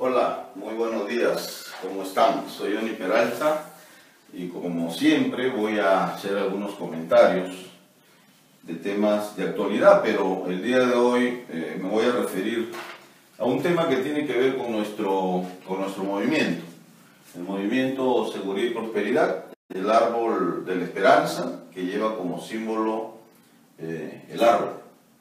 Hola, muy buenos días, ¿cómo están? Soy Johnny Peralta y como siempre voy a hacer algunos comentarios de temas de actualidad, pero el día de hoy me voy a referir a un tema que tiene que ver con nuestro movimiento, el movimiento Seguridad y Prosperidad, el árbol de la esperanza, que lleva como símbolo el árbol.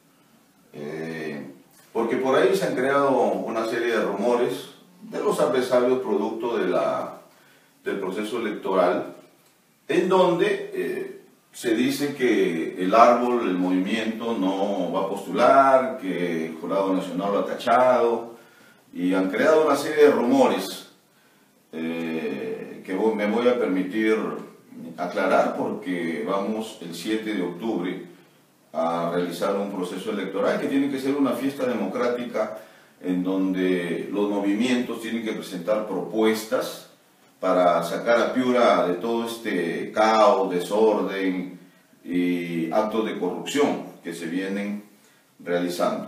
Porque por ahí se han creado una serie de rumores de los adversarios producto del proceso electoral, en donde se dice que el árbol, el movimiento, no va a postular, que el Jurado Nacional lo ha tachado, y han creado una serie de rumores que me voy a permitir aclarar porque vamos el 7 de octubre a realizar un proceso electoral que tiene que ser una fiesta democrática en donde los movimientos tienen que presentar propuestas para sacar a Piura de todo este caos, desorden y actos de corrupción que se vienen realizando.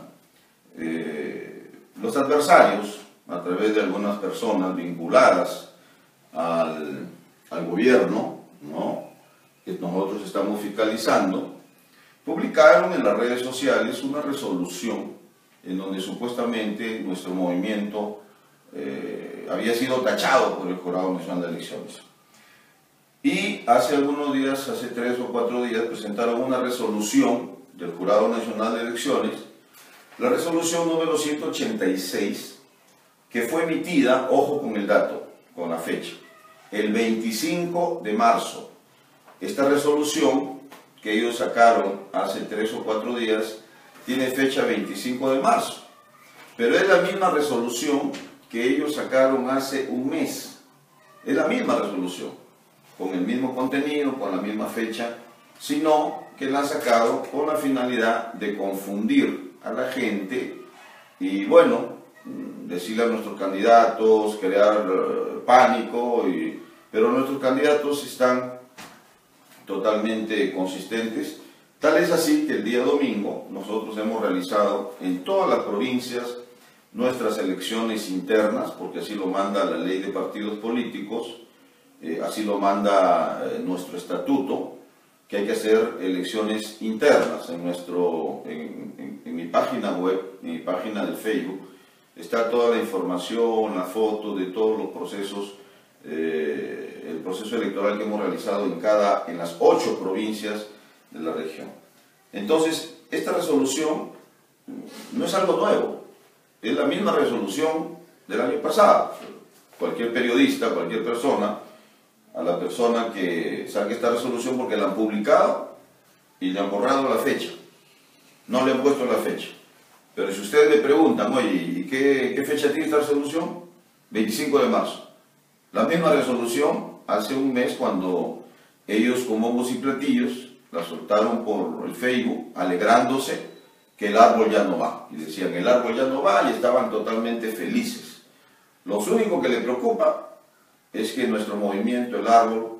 Los adversarios, a través de algunas personas vinculadas al gobierno, ¿no?, que nosotros estamos fiscalizando, publicaron en las redes sociales una resolución en donde supuestamente nuestro movimiento había sido tachado por el Jurado Nacional de Elecciones. Y hace algunos días, hace 3 o 4 días, presentaron una resolución del Jurado Nacional de Elecciones, la resolución número 186, que fue emitida, ojo con el dato, con la fecha, el 25 de marzo. Esta resolución que ellos sacaron hace 3 o 4 días, tiene fecha 25 de marzo, pero es la misma resolución que ellos sacaron hace un mes, es la misma resolución, con el mismo contenido, con la misma fecha, sino que la han sacado con la finalidad de confundir a la gente y, bueno, decirle a nuestros candidatos, crear pánico, pero nuestros candidatos están totalmente consistentes. Tal es así que el día domingo nosotros hemos realizado en todas las provincias nuestras elecciones internas, porque así lo manda la ley de partidos políticos, así lo manda nuestro estatuto, que hay que hacer elecciones internas. En mi página web, en mi página de Facebook, está toda la información, la foto de todos los procesos, el proceso electoral que hemos realizado en las 8 provincias de la región. Entonces, esta resolución no es algo nuevo, es la misma resolución del año pasado. Cualquier periodista, cualquier persona, a la persona que saque esta resolución porque la han publicado y le han borrado la fecha, no le han puesto la fecha. Pero si ustedes me preguntan, oye, ¿y qué fecha tiene esta resolución? 25 de marzo. La misma resolución hace un mes cuando ellos con bombos y platillos la soltaron por el Facebook alegrándose que el árbol ya no va. Y decían, el árbol ya no va, y estaban totalmente felices. Lo único que les preocupa es que nuestro movimiento, el árbol,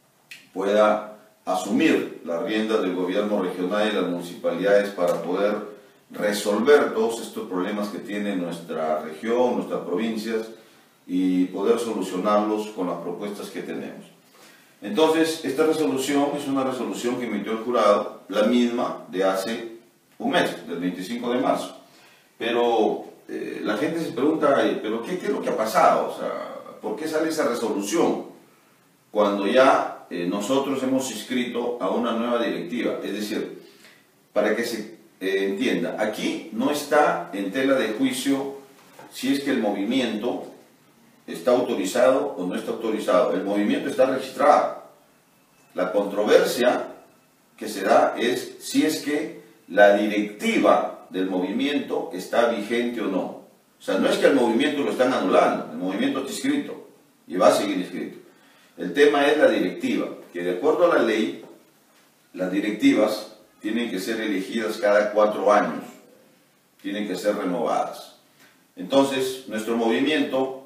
pueda asumir las riendas del gobierno regional y las municipalidades para poder resolver todos estos problemas que tiene nuestra región, nuestras provincias, y poder solucionarlos con las propuestas que tenemos. Entonces, esta resolución es una resolución que emitió el jurado, la misma de hace un mes, del 25 de marzo. Pero la gente se pregunta, ¿pero qué es lo que ha pasado? O sea, ¿por qué sale esa resolución cuando ya nosotros hemos inscrito a una nueva directiva? Es decir, para que se entienda, aquí no está en tela de juicio si es que el movimiento está autorizado o no está autorizado. El movimiento está registrado. La controversia que se da es si es que la directiva del movimiento está vigente o no. O sea, no es que el movimiento lo están anulando, el movimiento está inscrito y va a seguir inscrito. El tema es la directiva, que de acuerdo a la ley, las directivas tienen que ser elegidas cada 4 años, tienen que ser renovadas. Entonces, nuestro movimiento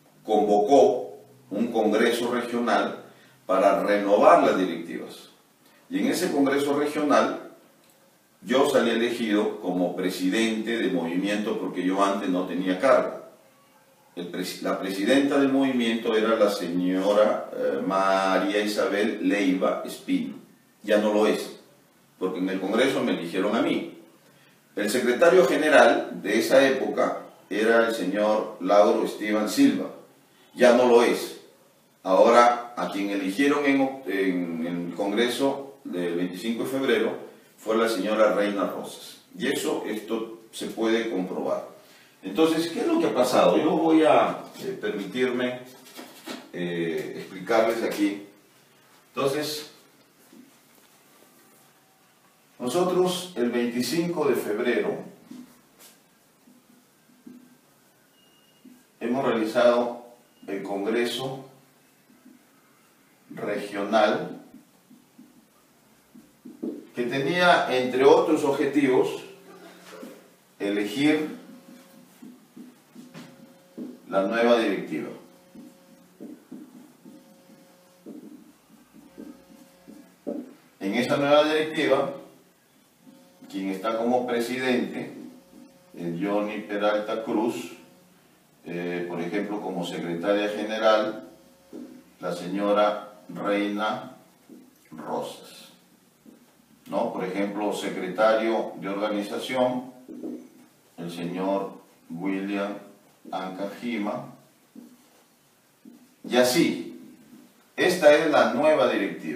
convocó un congreso regional para renovar las directivas. Y en ese congreso regional yo salí elegido como presidente del movimiento porque yo antes no tenía cargo. la presidenta del movimiento era la señora María Isabel Leiva Espino. Ya no lo es, porque en el Congreso me eligieron a mí. El secretario general de esa época era el señor Lauro Esteban Silva. Ya no lo es. Ahora, a quien eligieron en el Congreso del 25 de febrero fue la señora Reina Rosas. Y esto se puede comprobar. Entonces, ¿qué es lo que ha pasado? Yo voy a permitirme explicarles aquí. Entonces, nosotros el 25 de febrero hemos realizado el Congreso Regional que tenía, entre otros objetivos, elegir la nueva directiva. En esa nueva directiva, quien está como presidente es Johnny Peralta Cruz, por ejemplo, como secretaria general, la señora Reina Rosas, ¿no? Por ejemplo, secretario de organización, el señor William Ancajima, y así. Esta es la nueva directiva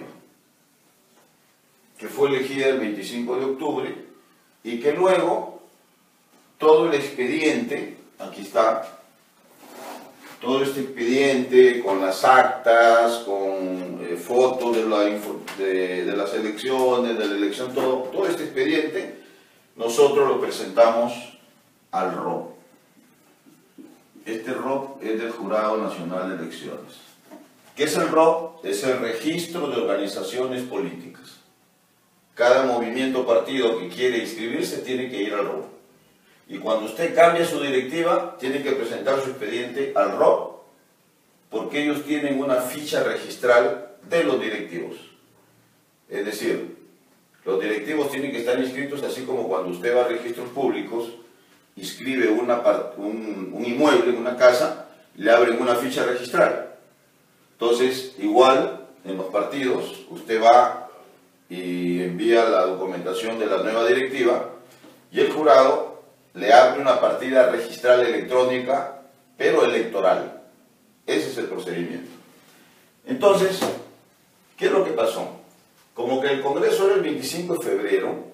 que fue elegida el 25 de octubre y que luego todo el expediente, aquí está, todo este expediente con las actas, con fotos de las elecciones, de la elección, todo este expediente, nosotros lo presentamos al ROP. Este ROP es del Jurado Nacional de Elecciones. ¿Qué es el ROP? Es el Registro de Organizaciones Políticas. Cada movimiento partido que quiere inscribirse tiene que ir al ROP. Y cuando usted cambia su directiva, tiene que presentar su expediente al ROP, porque ellos tienen una ficha registral de los directivos. Es decir, los directivos tienen que estar inscritos, así como cuando usted va a registros públicos, inscribe un inmueble, una casa, le abren una ficha registral. Entonces, igual, en los partidos, usted va y envía la documentación de la nueva directiva y el jurado le abre una partida registral electrónica, pero electoral. Ese es el procedimiento. Entonces, ¿qué es lo que pasó? Como que el Congreso era el 25 de febrero,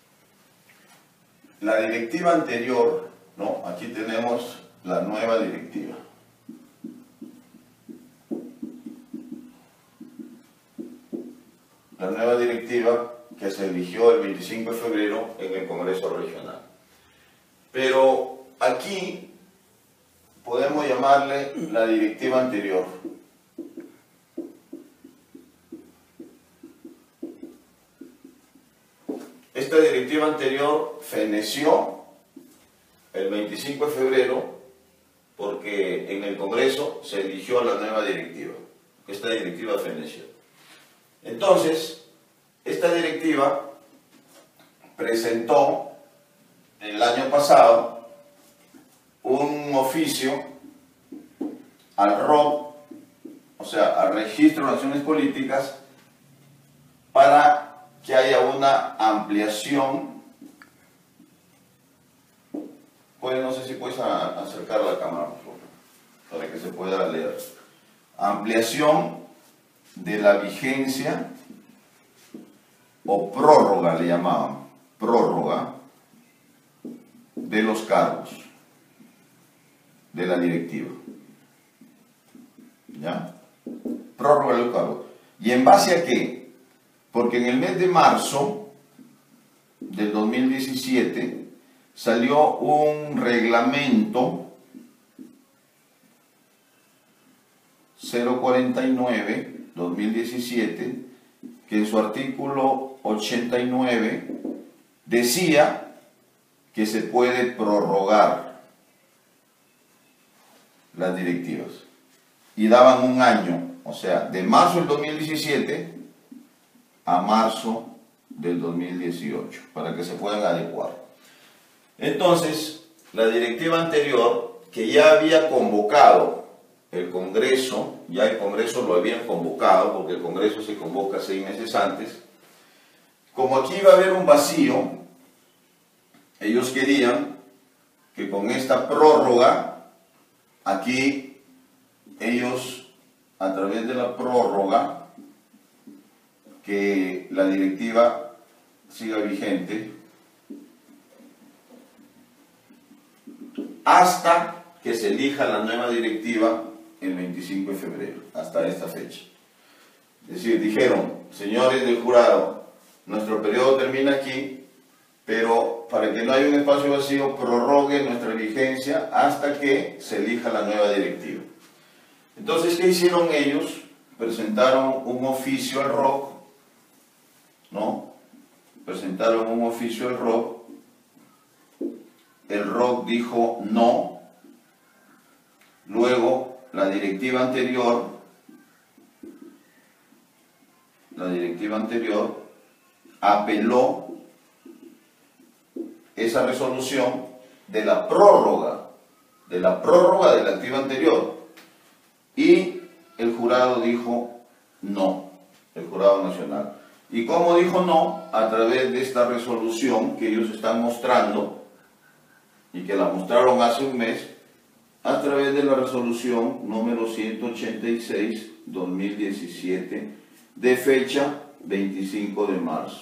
la directiva anterior, ¿no? Aquí tenemos la nueva directiva. La nueva directiva que se eligió el 25 de febrero en el Congreso Regional. Pero aquí podemos llamarle la directiva anterior. Esta directiva anterior feneció el 25 de febrero porque en el Congreso se eligió la nueva directiva. Esta directiva feneció. Entonces, esta directiva presentó el año pasado un oficio al ROP, o sea, al Registro de Naciones Políticas, para que haya una ampliación. Pues no sé si puedes acercar la cámara, por favor, para que se pueda leer. Ampliación de la vigencia, o prórroga le llamaban, prórroga de los cargos de la directiva. ¿Ya? Prórroga de los cargos. ¿Y en base a qué? Porque en el mes de marzo del 2017 salió un reglamento 049-2017 que en su artículo 89 decía que se puede prorrogar las directivas y daban un año, o sea, de marzo del 2017 a marzo del 2018, para que se puedan adecuar. Entonces, la directiva anterior que ya había convocado el Congreso, ya el Congreso lo habían convocado, porque el Congreso se convoca 6 meses antes. Como aquí iba a haber un vacío, ellos querían que con esta prórroga, aquí ellos, a través de la prórroga, que la directiva siga vigente hasta que se elija la nueva directiva el 25 de febrero, hasta esta fecha. Es decir, dijeron, señores del jurado, nuestro periodo termina aquí, pero para que no haya un espacio vacío, prorrogue nuestra vigencia hasta que se elija la nueva directiva. Entonces, ¿qué hicieron ellos? Presentaron un oficio al ROC, ¿no? Presentaron un oficio al ROC. El ROC dijo no. Luego, la directiva anterior apeló esa resolución de la prórroga de la directiva anterior, y el jurado dijo no, el jurado nacional. ¿Y cómo dijo no? A través de esta resolución que ellos están mostrando, y que la mostraron hace un mes, a través de la resolución número 186/2017, de fecha 25 de marzo.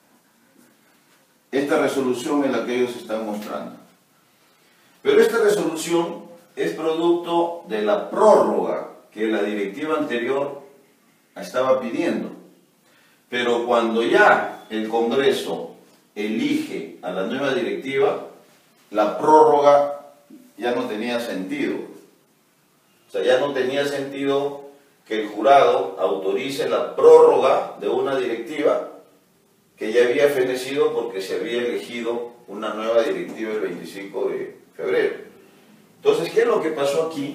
Esta resolución es la que ellos están mostrando. Pero esta resolución es producto de la prórroga que la directiva anterior estaba pidiendo. Pero cuando ya el Congreso elige a la nueva directiva, la prórroga ya no tenía sentido. O sea, ya no tenía sentido que el jurado autorice la prórroga de una directiva que ya había fenecido porque se había elegido una nueva directiva el 25 de febrero. Entonces, ¿qué es lo que pasó aquí?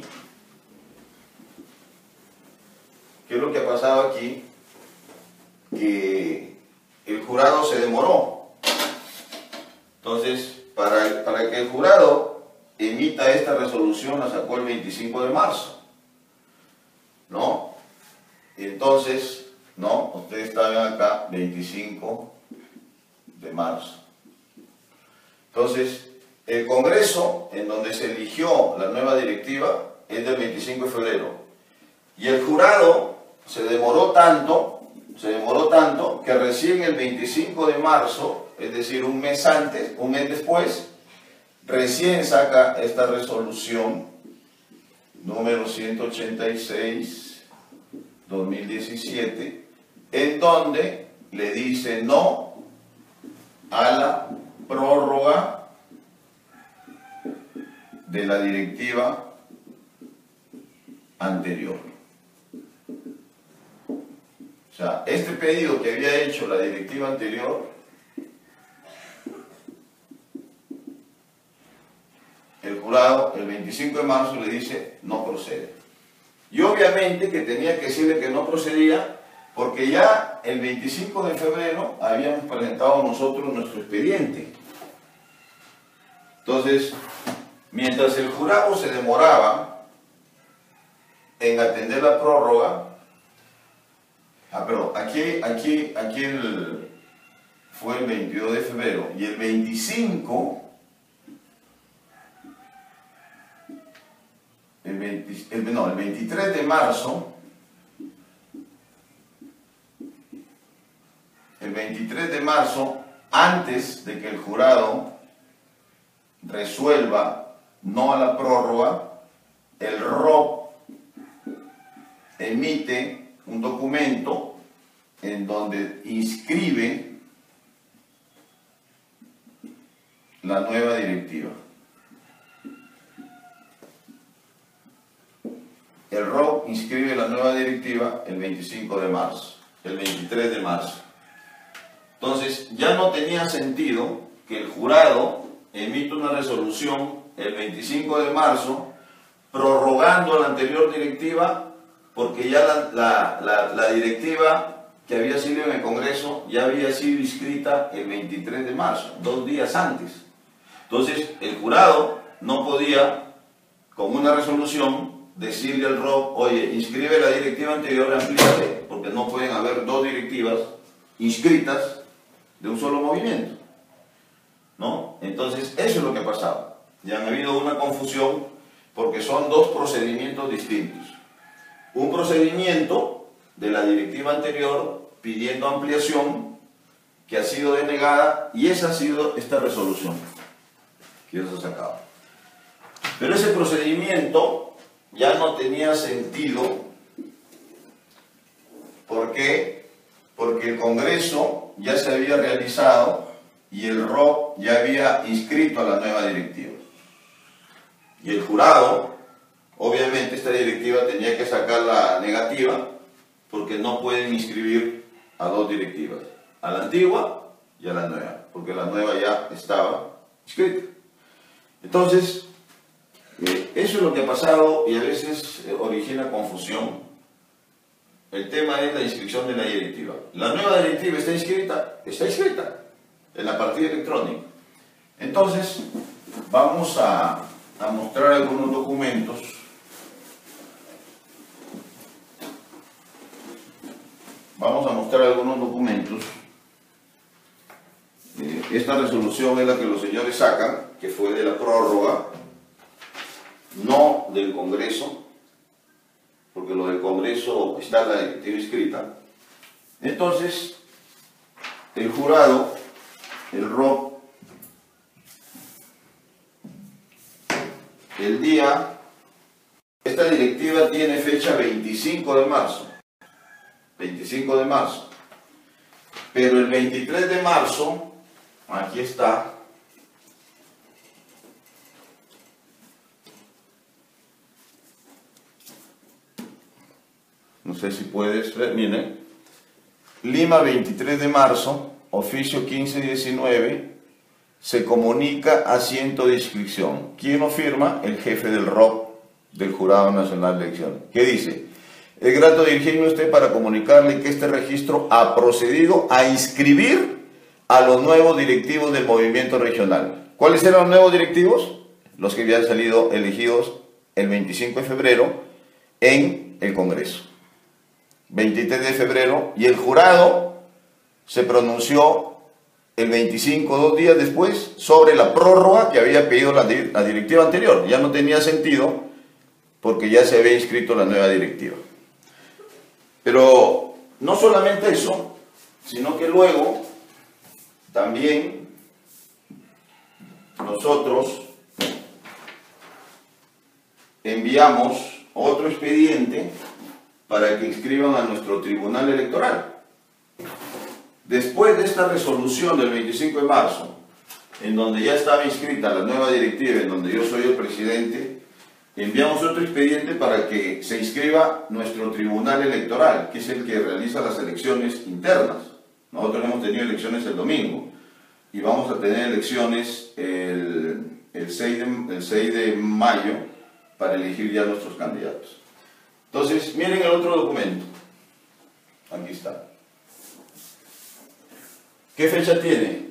¿Qué es lo que ha pasado aquí? Que el jurado se demoró. Entonces, para que el jurado emita esta resolución, la sacó el 25 de marzo, ¿no? Entonces, ¿no? Ustedes estaban acá 25 de marzo. Entonces, el Congreso, en donde se eligió la nueva directiva, es del 25 de febrero. Y el jurado se demoró tanto que recién el 25 de marzo, es decir, un mes antes, un mes después, recién saca esta resolución número 186/2017, en donde le dice no a la prórroga de la directiva anterior. O sea, este pedido que había hecho la directiva anterior, el jurado el 25 de marzo le dice no procede. Y obviamente que tenía que decirle que no procedía, porque ya el 25 de febrero habíamos presentado nosotros nuestro expediente. Entonces, mientras el jurado se demoraba en atender la prórroga, pero aquí fue el 22 de febrero, y el 25, el 23 de marzo, antes de que el jurado resuelva no a la prórroga, el ROC emite un documento en donde inscribe la nueva directiva. El ROC inscribe la nueva directiva el 25 de marzo, el 23 de marzo. Entonces, ya no tenía sentido que el jurado emita una resolución el 25 de marzo prorrogando la anterior directiva, porque ya la directiva que había sido en el Congreso ya había sido inscrita el 23 de marzo, 2 días antes. Entonces, el jurado no podía con una resolución, decirle al ROC, oye, inscribe la directiva anterior, amplíate, porque no pueden haber dos directivas inscritas de un solo movimiento, ¿no? Entonces, eso es lo que ha pasado. Ya ha habido una confusión porque son dos procedimientos distintos. Un procedimiento de la directiva anterior pidiendo ampliación que ha sido denegada, y esa ha sido esta resolución que se ha sacado. Pero ese procedimiento ya no tenía sentido. ¿Por qué? Porque el Congreso ya se había realizado y el ROC ya había inscrito a la nueva directiva. Y el jurado, obviamente esta directiva tenía que sacar la negativa, porque no pueden inscribir a dos directivas, a la antigua y a la nueva, porque la nueva ya estaba inscrita. Entonces, eso es lo que ha pasado y a veces origina confusión. El tema es la inscripción de la directiva. La nueva directiva está inscrita en la partida electrónica. Entonces, vamos a mostrar algunos documentos. Vamos a mostrar algunos documentos. Esta resolución es la que los señores sacan, que fue de la prórroga, no del Congreso, porque lo del Congreso está en la directiva inscrita. Entonces, el jurado, el ROC, el día, esta directiva tiene fecha 25 de marzo, 25 de marzo, pero el 23 de marzo, aquí está, no sé si puedes ver, miren, Lima, 23 de marzo, oficio 1519, se comunica asiento de inscripción. ¿Quién lo firma? El jefe del ROC, del Jurado Nacional de Elecciones. ¿Qué dice? Es grato dirigirme a usted para comunicarle que este registro ha procedido a inscribir a los nuevos directivos del movimiento regional. ¿Cuáles eran los nuevos directivos? Los que habían salido elegidos el 25 de febrero en el Congreso. 23 de febrero, y el jurado se pronunció el 25, 2 días después, sobre la prórroga que había pedido la directiva anterior. Ya no tenía sentido porque ya se había inscrito la nueva directiva. Pero no solamente eso, sino que luego también nosotros enviamos otro expediente para que inscriban a nuestro tribunal electoral. Después de esta resolución del 25 de marzo, en donde ya estaba inscrita la nueva directiva, en donde yo soy el presidente, enviamos otro expediente para que se inscriba nuestro tribunal electoral, que es el que realiza las elecciones internas. Nosotros hemos tenido elecciones el domingo y vamos a tener elecciones el 6 de mayo para elegir ya nuestros candidatos. Entonces, miren el otro documento. Aquí está. ¿Qué fecha tiene?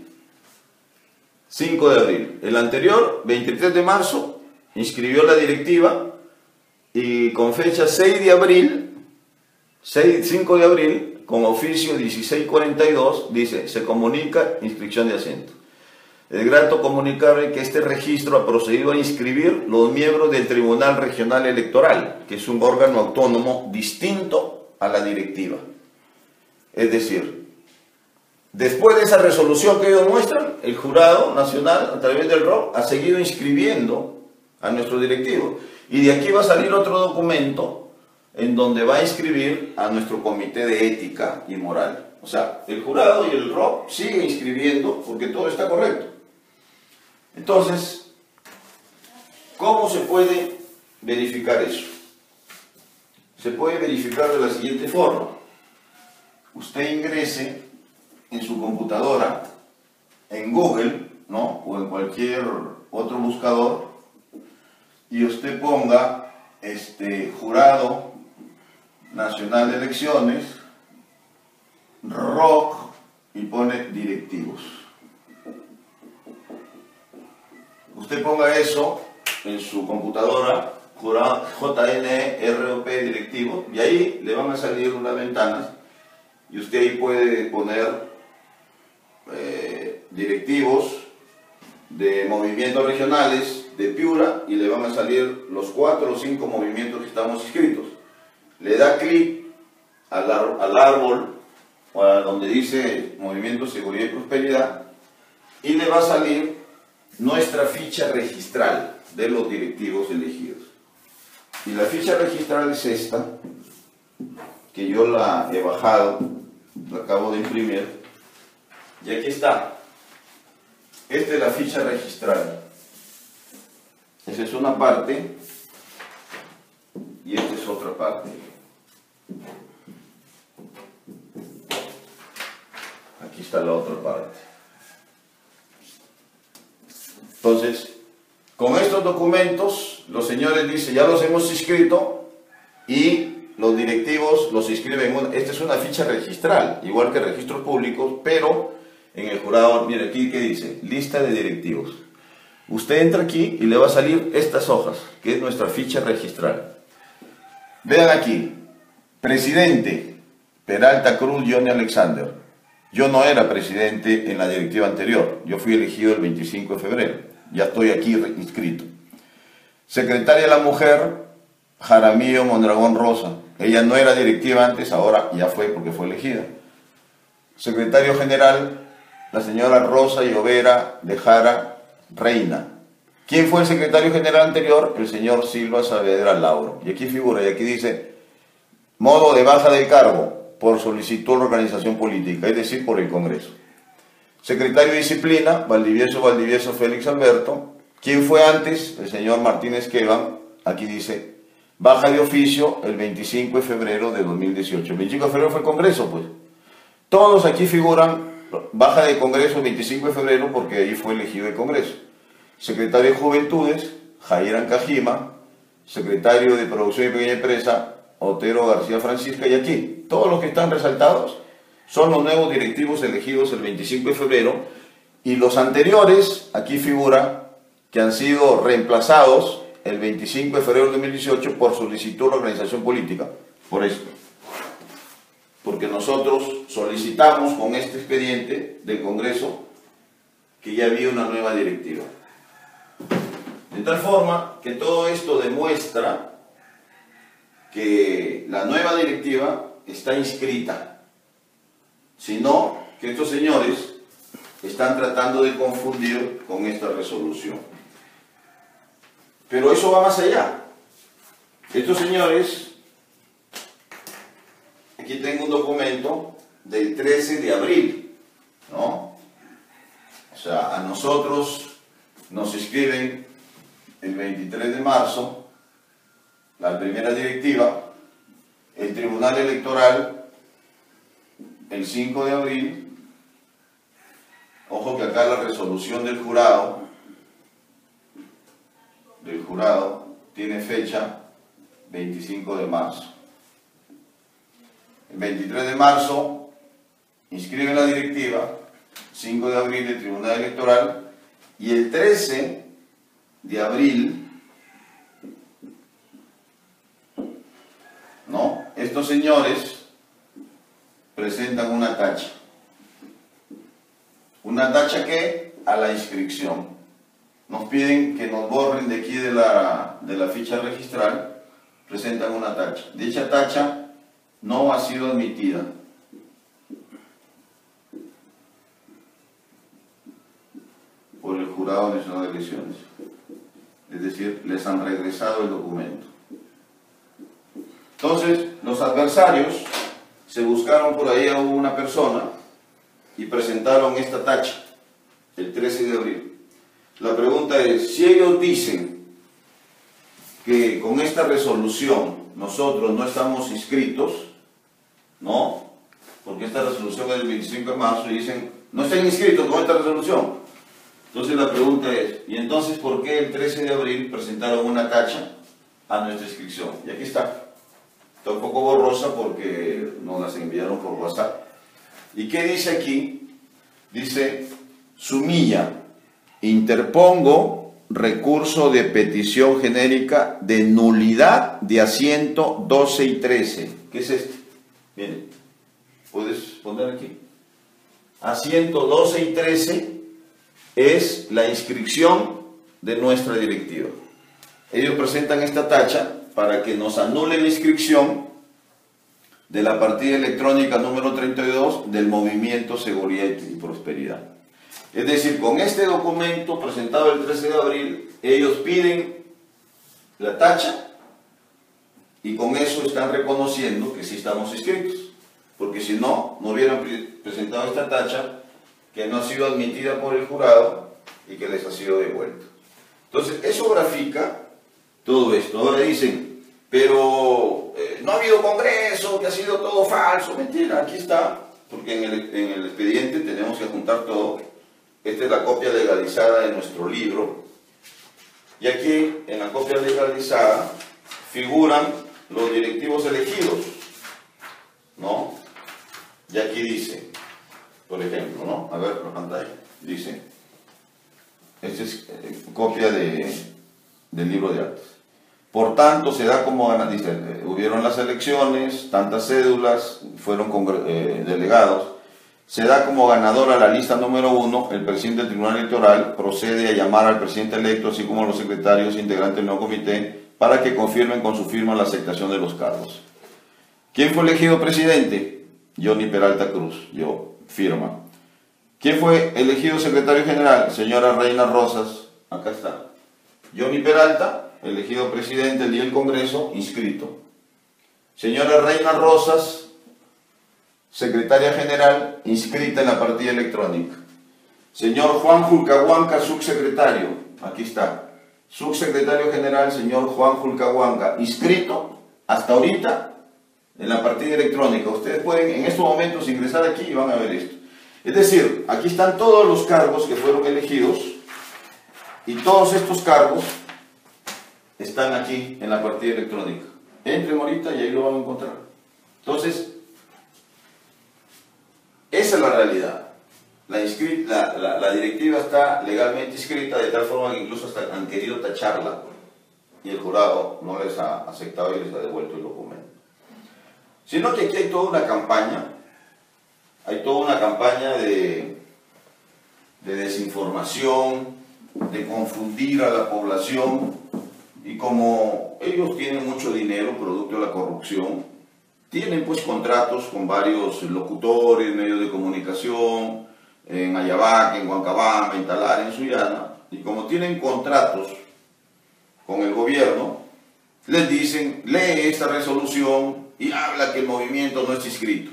5 de abril. El anterior, 23 de marzo, inscribió la directiva y con fecha 6 de abril, 5 de abril, con oficio 1642, dice, se comunica inscripción de asiento. Es grato comunicarle que este registro ha procedido a inscribir los miembros del Tribunal Regional Electoral, que es un órgano autónomo distinto a la directiva. Es decir, después de esa resolución que ellos muestran, el Jurado Nacional, a través del ROC, ha seguido inscribiendo a nuestro directivo. Y de aquí va a salir otro documento en donde va a inscribir a nuestro Comité de Ética y Moral. O sea, el Jurado y el ROC siguen inscribiendo porque todo está correcto. Entonces, ¿cómo se puede verificar eso? Se puede verificar de la siguiente forma. Usted ingrese en su computadora, en Google, ¿no?, o en cualquier otro buscador, y usted ponga Jurado Nacional de Elecciones, ROC, y pone directivos. Usted ponga eso en su computadora JNROP directivos, y ahí le van a salir unas ventanas y usted ahí puede poner directivos de movimientos regionales de Piura y le van a salir los 4 o 5 movimientos que estamos inscritos. Le da clic al árbol o a donde dice Movimiento Seguridad y Prosperidad y le va a salir nuestra ficha registral de los directivos elegidos. Y la ficha registral es esta, que yo la he bajado, la acabo de imprimir, y aquí está. Esta es la ficha registral. Esa es una parte y esta es otra parte. Aquí está la otra parte. Entonces, con estos documentos, los señores dicen, ya los hemos inscrito y los directivos los inscriben. Esta es una ficha registral, igual que registros públicos, pero en el jurado, mire aquí que dice, lista de directivos. Usted entra aquí y le va a salir estas hojas, que es nuestra ficha registral. Vean aquí, presidente, Peralta Cruz Johnny Alexander. Yo no era presidente en la directiva anterior, yo fui elegido el 25 de febrero, ya estoy aquí inscrito. Secretaria de la Mujer, Jaramillo Mondragón Rosa. Ella no era directiva antes, ahora ya fue porque fue elegida. Secretario General, la señora Rosa Llovera de Jara Reina. ¿Quién fue el secretario general anterior? El señor Silva Saavedra Lauro. Y aquí figura, y aquí dice, modo de baja del cargo por solicitud de la organización política, es decir, por el Congreso. Secretario de Disciplina, Valdivieso Félix Alberto. ¿Quién fue antes? El señor Martínez Quevan. Aquí dice, baja de oficio el 25 de febrero de 2018. El 25 de febrero fue el Congreso, pues. Todos aquí figuran baja de Congreso el 25 de febrero porque ahí fue elegido el Congreso. Secretario de Juventudes, Jair Ancajima. Secretario de Producción y Pequeña Empresa, Otero García Francisca. Y aquí, todos los que están resaltados son los nuevos directivos elegidos el 25 de febrero. Y los anteriores, aquí figura que han sido reemplazados el 25 de febrero de 2018 por solicitud de la organización política. Por esto. Porque nosotros solicitamos con este expediente del Congreso que ya había una nueva directiva. De tal forma que todo esto demuestra que la nueva directiva está inscrita. Sino que estos señores están tratando de confundir con esta resolución. Pero eso va más allá. Estos señores... Aquí tengo un documento del 13 de abril, ¿no? O sea, a nosotros nos inscriben el 23 de marzo, la primera directiva, el Tribunal Electoral el 5 de abril, ojo que acá la resolución del jurado tiene fecha 25 de marzo. El 23 de marzo inscriben la directiva, 5 de abril el Tribunal Electoral, y el 13 de abril, ¿no? Estos señores presentan una tacha. ¿Una tacha qué? A la inscripción. Nos piden que nos borren de aquí de la ficha registral, presentan una tacha. Dicha tacha no ha sido admitida. Por el Jurado Nacional de Elecciones. Es decir, les han regresado el documento. Entonces, los adversarios se buscaron por ahí a una persona y presentaron esta tacha el 13 de abril. La pregunta es, si ellos dicen que con esta resolución nosotros no estamos inscritos, ¿no? Porque esta resolución es del 25 de marzo y dicen, no están inscritos con esta resolución. Entonces la pregunta es, ¿y entonces por qué el 13 de abril presentaron una tacha a nuestra inscripción? Y aquí está. Está un poco borrosa porque nos las enviaron por WhatsApp. ¿Y qué dice aquí? Dice, sumilla, interpongo recurso de petición genérica de nulidad de asiento 12 y 13. ¿Qué es esto? Miren, puedes poner aquí. Asiento 12 y 13 es la inscripción de nuestra directiva. Ellos presentan esta tacha para que nos anulen la inscripción de la partida electrónica número 32 del Movimiento Seguridad y Prosperidad. Es decir, con este documento presentado el 13 de abril, ellos piden la tacha y con eso están reconociendo que sí estamos inscritos. Porque si no, no hubieran presentado esta tacha que no ha sido admitida por el jurado y que les ha sido devuelta. Entonces, eso grafica todo esto. Ahora dicen, pero no ha habido congreso, que ha sido todo falso. Mentira, aquí está, porque en el expediente tenemos que juntar todo. Esta es la copia legalizada de nuestro libro. Y aquí, en la copia legalizada, figuran los directivos elegidos, ¿no? Y aquí dice, por ejemplo, ¿no? A ver, la pantalla. Dice, esta es copia del libro de actas. Por tanto, se da como dice, hubieron las elecciones, tantas cédulas, fueron delegados. Se da como ganador a la lista número 1, el presidente del Tribunal Electoral procede a llamar al presidente electo, así como a los secretarios integrantes del nuevo comité, para que confirmen con su firma la aceptación de los cargos. ¿Quién fue elegido presidente? Johnny Peralta Cruz, yo, firma. ¿Quién fue elegido secretario general? Señora Reina Rosas, acá está. Johnny Peralta, elegido presidente el día del Congreso, inscrito. Señora Reina Rosas, secretaria general, inscrita en la partida electrónica. Señor Juan Julcahuanca, subsecretario, aquí está. Subsecretario general, señor Juan Julcahuanca, inscrito hasta ahorita en la partida electrónica. Ustedes pueden en estos momentos ingresar aquí y van a ver esto. Es decir, aquí están todos los cargos que fueron elegidos y todos estos cargos están aquí en la partida electrónica. Entren ahorita y ahí lo van a encontrar. Entonces, esa es la realidad. La directiva está legalmente inscrita de tal forma que incluso hasta han querido tacharla y el jurado no les ha aceptado y les ha devuelto el documento. Sino que aquí hay toda una campaña, de desinformación, de confundir a la población, y como ellos tienen mucho dinero producto de la corrupción, tienen pues contratos con varios locutores, medios de comunicación, en Ayabaca, en Huancabamba, en Talara, en Sullana, y como tienen contratos con el gobierno, les dicen, lee esta resolución y habla que el movimiento no está inscrito.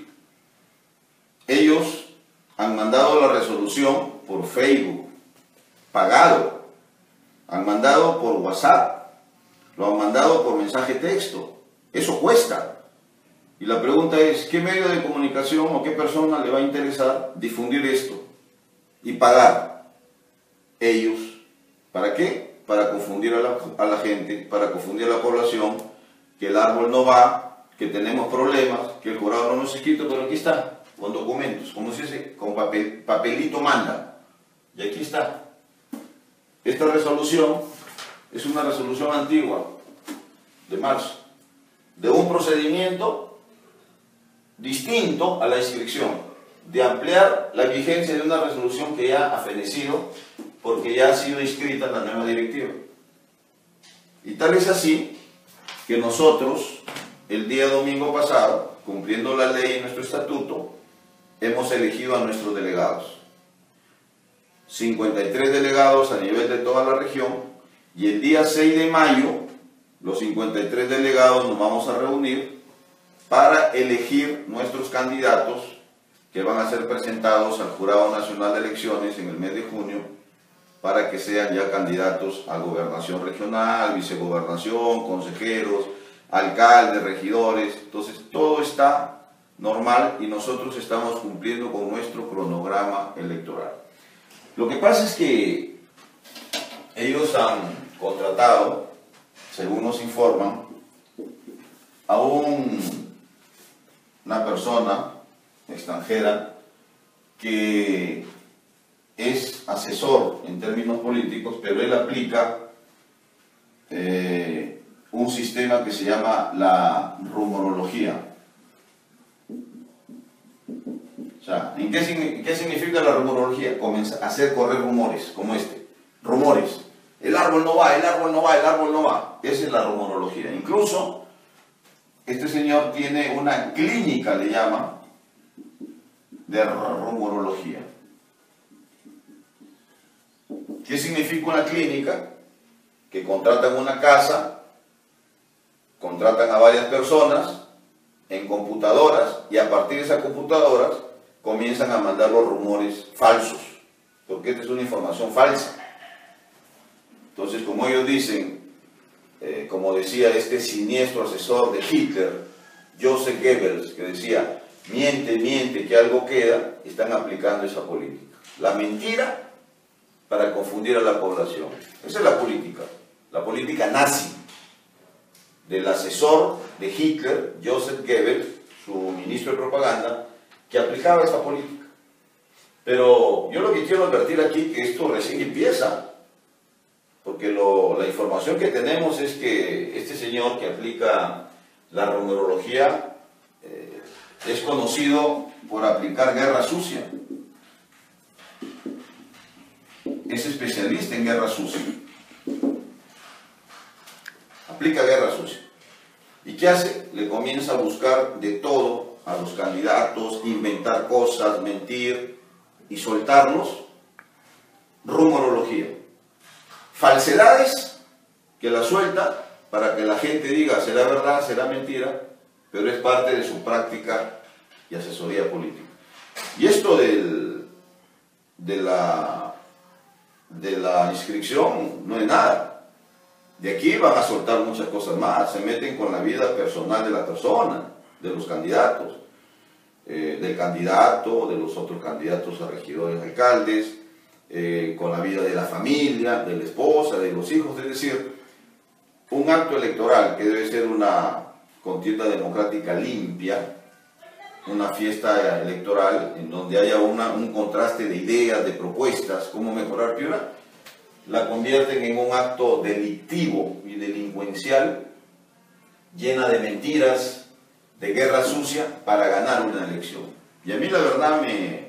Ellos han mandado la resolución por Facebook, pagado, han mandado por WhatsApp, lo han mandado por mensaje texto, eso cuesta. Y la pregunta es, ¿qué medio de comunicación o qué persona le va a interesar difundir esto y pagar? Ellos. ¿Para qué? Para confundir a la gente, para confundir a la población, que el árbol no va, que tenemos problemas, que el jurado no nos ha escrito, pero aquí está, con documentos, como se dice, con papelito manda. Y aquí está. Esta resolución es una resolución antigua, de marzo, de un procedimiento distinto a la inscripción, de ampliar la vigencia de una resolución que ya ha fenecido porque ya ha sido inscrita en la nueva directiva. Y tal es así que nosotros, el día domingo pasado, cumpliendo la ley y nuestro estatuto, hemos elegido a nuestros delegados. 53 delegados a nivel de toda la región, y el día 6 de mayo, los 53 delegados nos vamos a reunir para elegir nuestros candidatos que van a ser presentados al Jurado Nacional de Elecciones en el mes de junio para que sean ya candidatos a gobernación regional, vicegobernación, consejeros, alcaldes, regidores. Entonces todo está normal y nosotros estamos cumpliendo con nuestro cronograma electoral. Lo que pasa es que ellos han contratado, según nos informan, a una persona extranjera que es asesor en términos políticos, pero él aplica un sistema que se llama la rumorología. O sea, ¿qué significa la rumorología? Comienza a hacer correr rumores, como este. Rumores. El árbol no va, el árbol no va, el árbol no va. Esa es la rumorología. Incluso, este señor tiene una clínica, le llama, de rumorología. ¿Qué significa una clínica? Que contratan una casa, contratan a varias personas en computadoras y a partir de esas computadoras comienzan a mandar los rumores falsos, porque esta es una información falsa. Entonces, como ellos dicen, como decía este siniestro asesor de Hitler, Joseph Goebbels, que decía, miente, miente, que algo queda, están aplicando esa política. La mentira para confundir a la población. Esa es la política nazi del asesor de Hitler, Joseph Goebbels, su ministro de propaganda, que aplicaba esta política. Pero yo lo que quiero advertir aquí es que esto recién empieza, porque la información que tenemos es que este señor que aplica la rumorología es conocido por aplicar guerra sucia. Es especialista en guerra sucia. Aplica guerra sucia. ¿Y qué hace? Le comienza a buscar de todo a los candidatos, inventar cosas, mentir y soltarlos. Rumorología. Falsedades que la suelta para que la gente diga será verdad, será mentira, pero es parte de su práctica y asesoría política. Y esto de la inscripción no es nada. De aquí van a soltar muchas cosas más, se meten con la vida personal de la persona, de los candidatos, del candidato, de los otros candidatos a regidores, alcaldes, con la vida de la familia, de la esposa, de los hijos, es decir, un acto electoral que debe ser una contienda democrática limpia, una fiesta electoral en donde haya un contraste de ideas, de propuestas, cómo mejorar Piura, la convierten en un acto delictivo y delincuencial, llena de mentiras, de guerra sucia, para ganar una elección. Y a mí la verdad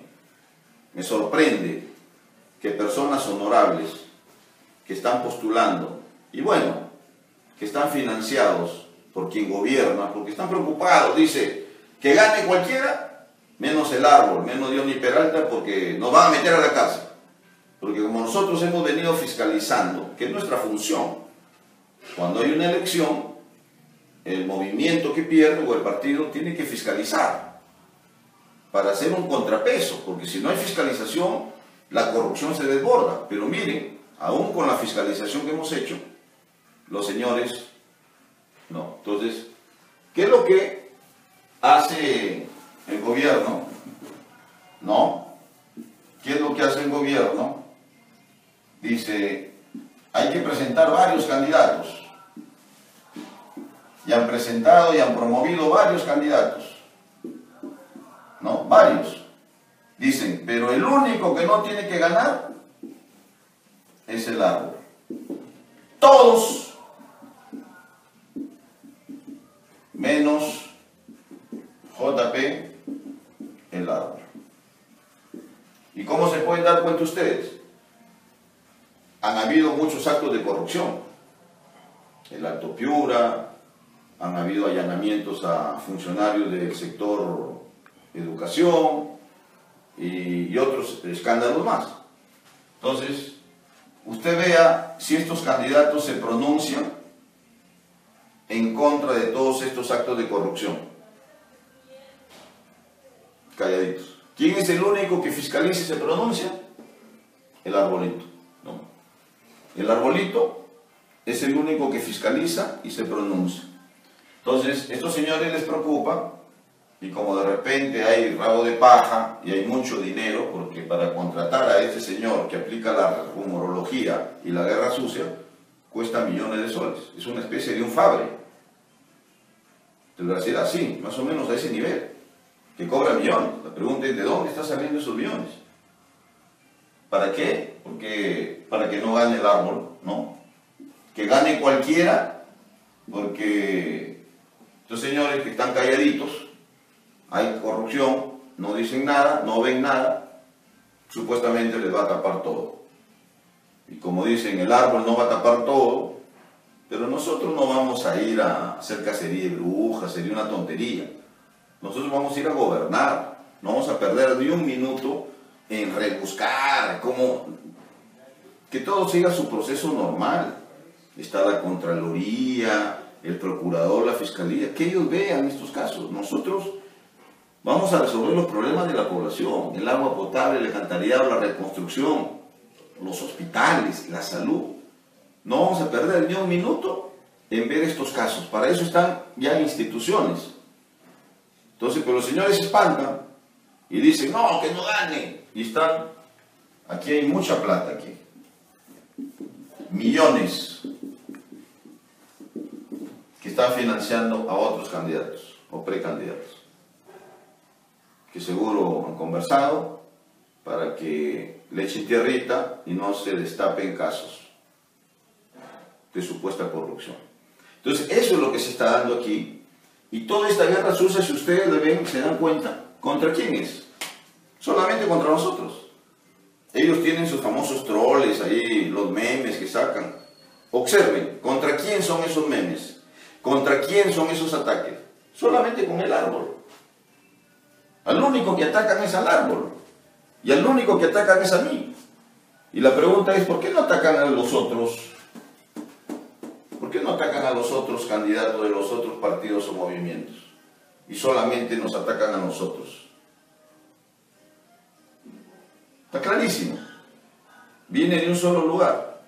me sorprende que personas honorables que están postulando, y bueno, que están financiados por quien gobierna, porque están preocupados, dice, que gane cualquiera, menos el árbol, menos Dios ni Peralta, porque nos van a meter a la cárcel. Porque como nosotros hemos venido fiscalizando, que es nuestra función, cuando hay una elección, el movimiento que pierde o el partido tiene que fiscalizar para hacer un contrapeso, porque si no hay fiscalización, la corrupción se desborda. Pero miren, aún con la fiscalización que hemos hecho, los señores no. Entonces, ¿qué es lo que hace el gobierno? ¿No? ¿Qué es lo que hace el gobierno? Dice, hay que presentar varios candidatos. Y han presentado y han promovido varios candidatos. ¿No? Varios. Dicen, pero el único que no tiene que ganar es el árbol. Todos, menos JP, el árbol. ¿Y cómo se pueden dar cuenta ustedes? Han habido muchos actos de corrupción. El Alto Piura, han habido allanamientos a funcionarios del sector educación y otros escándalos más. Entonces, usted vea si estos candidatos se pronuncian en contra de todos estos actos de corrupción. Calladitos. ¿Quién es el único que fiscaliza y se pronuncia? El arbolito. ¿No? El arbolito es el único que fiscaliza y se pronuncia. Entonces, estos señores les preocupa, y como de repente hay rabo de paja y hay mucho dinero, porque para contratar a este señor que aplica la rumorología y la guerra sucia, cuesta millones de soles. Es una especie de un Fabre. Tendrá que ser así, más o menos a ese nivel, que cobra millones. La pregunta es, ¿de dónde están saliendo esos millones? ¿Para qué? Porque para que no gane el árbol, ¿no? Que gane cualquiera, porque estos señores que están calladitos, hay corrupción, no dicen nada, no ven nada, supuestamente les va a tapar todo. Y como dicen, el árbol no va a tapar todo, pero nosotros no vamos a ir a hacer cacería de brujas, sería una tontería. Nosotros vamos a ir a gobernar, no vamos a perder ni un minuto en rebuscar, como que todo siga su proceso normal. Está la Contraloría, el Procurador, la Fiscalía, que ellos vean estos casos. Nosotros vamos a resolver los problemas de la población, el agua potable, el alcantarillado, la reconstrucción, los hospitales, la salud. No vamos a perder ni un minuto en ver estos casos. Para eso están ya instituciones. Entonces, pero los señores se espantan y dicen, no, que no gane. Y están, aquí hay mucha plata, aquí. Millones que están financiando a otros candidatos o precandidatos, que seguro han conversado para que le echen tierrita y no se destapen casos de supuesta corrupción. Entonces, eso es lo que se está dando aquí. Y toda esta guerra sucia, si ustedes la ven, se dan cuenta, ¿contra quién es? Solamente contra nosotros. Ellos tienen sus famosos troles ahí, los memes que sacan. Observen, ¿contra quién son esos memes? ¿Contra quién son esos ataques? Solamente con el árbol. Al único que atacan es al árbol. Y al único que atacan es a mí. Y la pregunta es, ¿por qué no atacan a los otros? ¿Por qué no atacan a los otros candidatos de los otros partidos o movimientos? Y solamente nos atacan a nosotros. Está clarísimo. Viene de un solo lugar.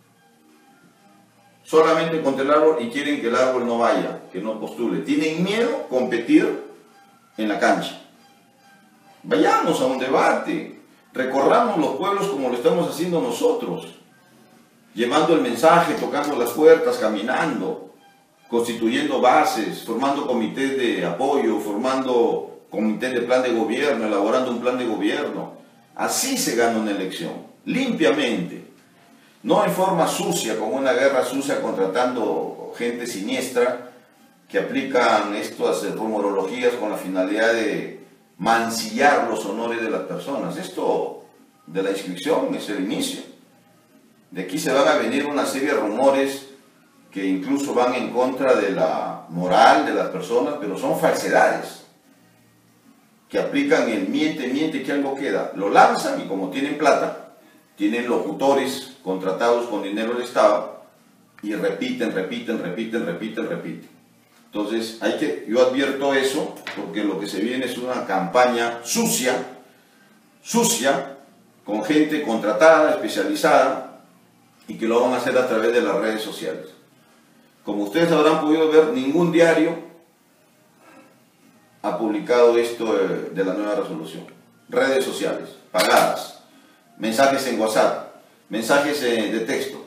Solamente contra el árbol y quieren que el árbol no vaya, que no postule. Tienen miedo a competir en la cancha. Vayamos a un debate. Recorramos los pueblos como lo estamos haciendo nosotros. Llevando el mensaje, tocando las puertas, caminando, constituyendo bases, formando comités de apoyo, formando comités de plan de gobierno, elaborando un plan de gobierno. Así se gana una elección, limpiamente, no en forma sucia, como una guerra sucia contratando gente siniestra que aplican estas rumorologías con la finalidad de mancillar los honores de las personas. Esto de la inscripción es el inicio. De aquí se van a venir una serie de rumores que incluso van en contra de la moral de las personas, pero son falsedades que aplican el miente que algo queda. Lo lanzan y como tienen plata, tienen locutores contratados con dinero del Estado y repiten. Entonces, yo advierto eso porque lo que se viene es una campaña sucia, con gente contratada, especializada, y que lo van a hacer a través de las redes sociales. Como ustedes habrán podido ver, ningún diario ha publicado esto de la nueva resolución. Redes sociales, pagadas, mensajes en WhatsApp, mensajes de texto.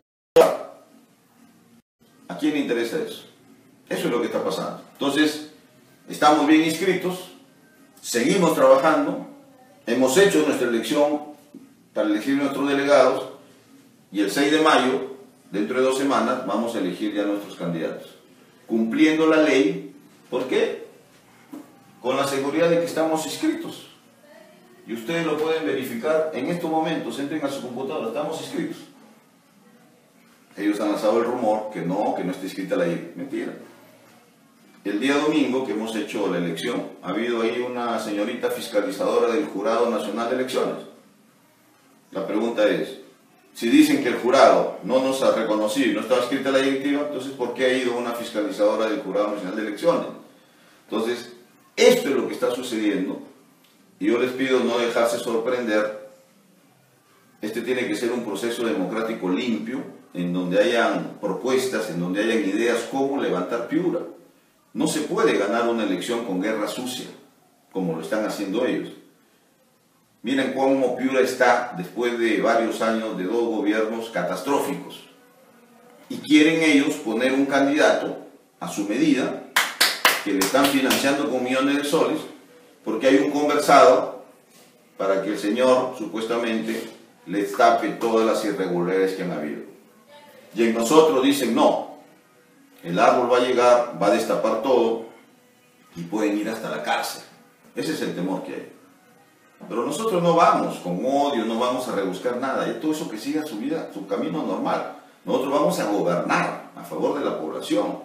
¿A quién le interesa eso? Eso es lo que está pasando. Entonces, estamos bien inscritos, seguimos trabajando, hemos hecho nuestra elección para elegir nuestros delegados, y el 6 de mayo, dentro de 2 semanas, vamos a elegir ya nuestros candidatos. Cumpliendo la ley, ¿por qué? Con la seguridad de que estamos inscritos. Y ustedes lo pueden verificar en estos momentos, entren a su computadora, estamos inscritos. Ellos han lanzado el rumor que no está inscrita la ley. Mentira. El día domingo que hemos hecho la elección, ha habido ahí una señorita fiscalizadora del Jurado Nacional de Elecciones. La pregunta es, si dicen que el jurado no nos ha reconocido y no estaba escrita la directiva, entonces ¿por qué ha ido una fiscalizadora del Jurado Nacional de Elecciones? Entonces, esto es lo que está sucediendo y yo les pido no dejarse sorprender. Este tiene que ser un proceso democrático limpio, en donde hayan propuestas, en donde hayan ideas cómo levantar Piura. No se puede ganar una elección con guerra sucia, como lo están haciendo ellos. Miren cómo Piura está después de varios años de 2 gobiernos catastróficos. Y quieren ellos poner un candidato a su medida, que le están financiando con millones de soles, porque hay un conversado para que el señor, supuestamente, les tape todas las irregularidades que han habido. Y en nosotros dicen no, el árbol va a llegar, va a destapar todo y pueden ir hasta la cárcel. Ese es el temor que hay. Pero nosotros no vamos con odio, no vamos a rebuscar nada, y todo eso que siga su vida, su camino normal. Nosotros vamos a gobernar a favor de la población,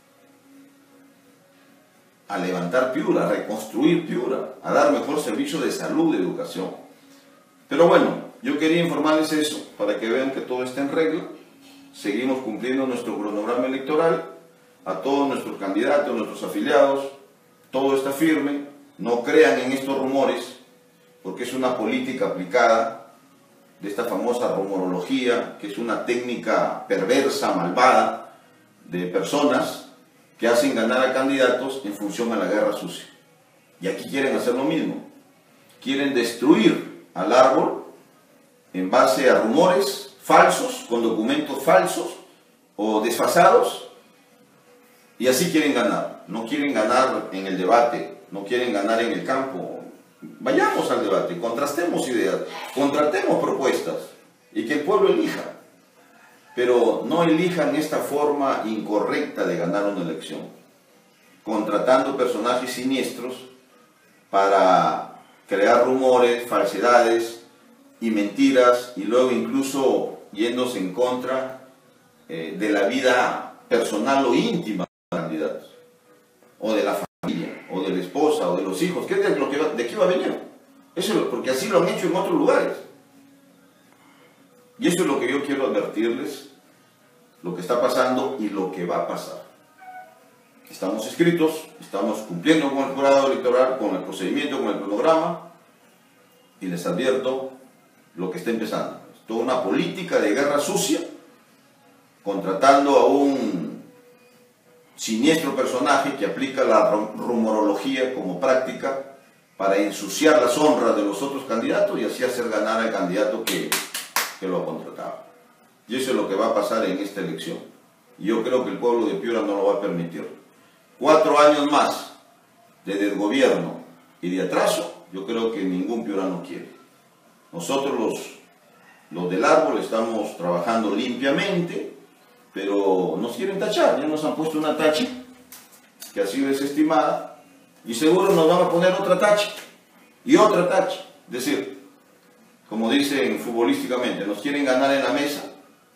a levantar Piura, a reconstruir Piura, a dar mejor servicio de salud, de educación. Pero bueno, yo quería informarles eso, para que vean que todo está en regla. Seguimos cumpliendo nuestro cronograma electoral, a todos nuestros candidatos, nuestros afiliados, todo está firme. No crean en estos rumores, porque es una política aplicada de esta famosa rumorología, que es una técnica perversa, malvada, de personas que hacen ganar a candidatos en función a la guerra sucia. Y aquí quieren hacer lo mismo. Quieren destruir al árbol en base a rumores falsos, con documentos falsos o desfasados, y así quieren ganar. No quieren ganar en el debate, no quieren ganar en el campo. Vayamos al debate, contrastemos ideas, contratemos propuestas y que el pueblo elija. Pero no elijan esta forma incorrecta de ganar una elección, contratando personajes siniestros para crear rumores, falsedades y mentiras, y luego incluso yéndose en contra de la vida personal o íntima de los candidatos, o de la familia, o de la esposa, o de los hijos. ¿Qué es de qué va a venir? Eso, porque así lo han hecho en otros lugares. Y eso es lo que yo quiero advertirles, lo que está pasando y lo que va a pasar. Estamos inscritos, estamos cumpliendo con el jurado electoral, con el procedimiento, con el cronograma, y les advierto lo que está empezando. Es toda una política de guerra sucia, contratando a un siniestro personaje que aplica la rumorología como práctica para ensuciar las honras de los otros candidatos y así hacer ganar al candidato que lo ha contratado. Y eso es lo que va a pasar en esta elección. Y yo creo que el pueblo de Piura no lo va a permitir. 4 años más de desgobierno y de atraso, yo creo que ningún piurano quiere. Nosotros los del árbol estamos trabajando limpiamente, pero nos quieren tachar. Ya nos han puesto una tacha que ha sido desestimada y seguro nos van a poner otra tacha y otra tacha. Es decir, como dicen futbolísticamente, nos quieren ganar en la mesa.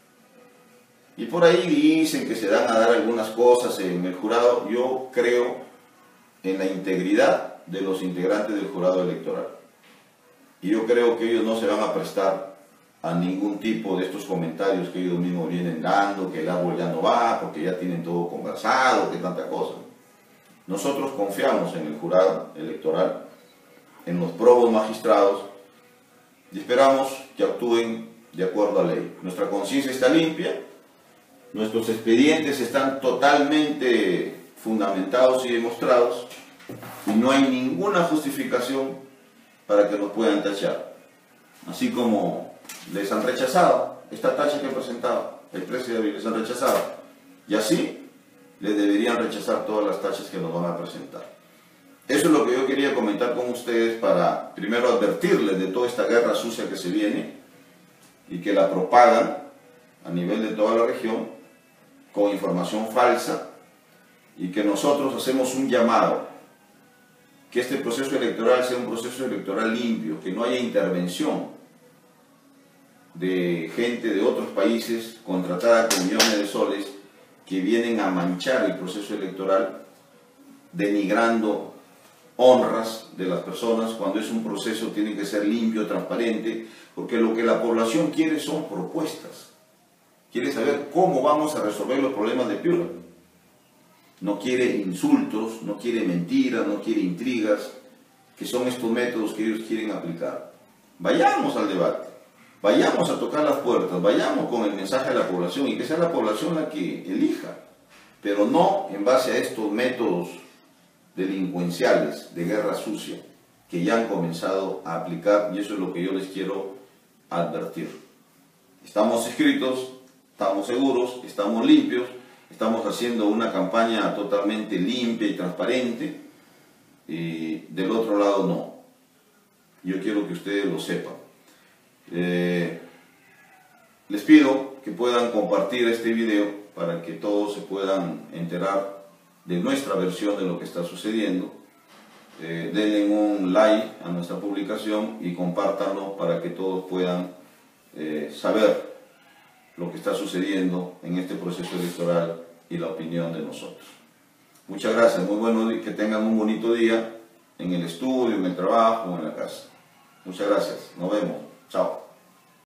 Y por ahí dicen que se dan a dar algunas cosas en el jurado. Yo creo en la integridad de los integrantes del jurado electoral. Y yo creo que ellos no se van a prestar a ningún tipo de estos comentarios que ellos mismos vienen dando, que el árbol ya no va, porque ya tienen todo conversado, que tanta cosa. Nosotros confiamos en el jurado electoral, en los probos magistrados, y esperamos que actúen de acuerdo a ley. Nuestra conciencia está limpia, nuestros expedientes están totalmente fundamentados y demostrados, y no hay ninguna justificación para que nos puedan tachar. Así como les han rechazado esta tacha que he presentado, el 13 de abril les han rechazado, y así les deberían rechazar todas las tachas que nos van a presentar. Eso es lo que yo quería comentar con ustedes para primero advertirles de toda esta guerra sucia que se viene y que la propagan a nivel de toda la región con información falsa, y que nosotros hacemos un llamado, que este proceso electoral sea un proceso electoral limpio, que no haya intervención de gente de otros países contratada con millones de soles que vienen a manchar el proceso electoral, denigrando honras de las personas, cuando es un proceso tiene que ser limpio, transparente, porque lo que la población quiere son propuestas. Quiere saber cómo vamos a resolver los problemas de Piura. No quiere insultos, no quiere mentiras, no quiere intrigas, que son estos métodos que ellos quieren aplicar. Vayamos al debate, vayamos a tocar las puertas, vayamos con el mensaje a la población y que sea la población la que elija, pero no en base a estos métodos delincuenciales de guerra sucia que ya han comenzado a aplicar, y eso es lo que yo les quiero advertir. Estamos inscritos, estamos seguros, estamos limpios, estamos haciendo una campaña totalmente limpia y transparente, y del otro lado no. Yo quiero que ustedes lo sepan. Les pido que puedan compartir este video para que todos se puedan enterar de nuestra versión de lo que está sucediendo. Denle un like a nuestra publicación y compártanlo para que todos puedan saber lo que está sucediendo en este proceso electoral y la opinión de nosotros. Muchas gracias, muy bueno, que tengan un bonito día en el estudio, en el trabajo, en la casa. Muchas gracias, nos vemos, chao.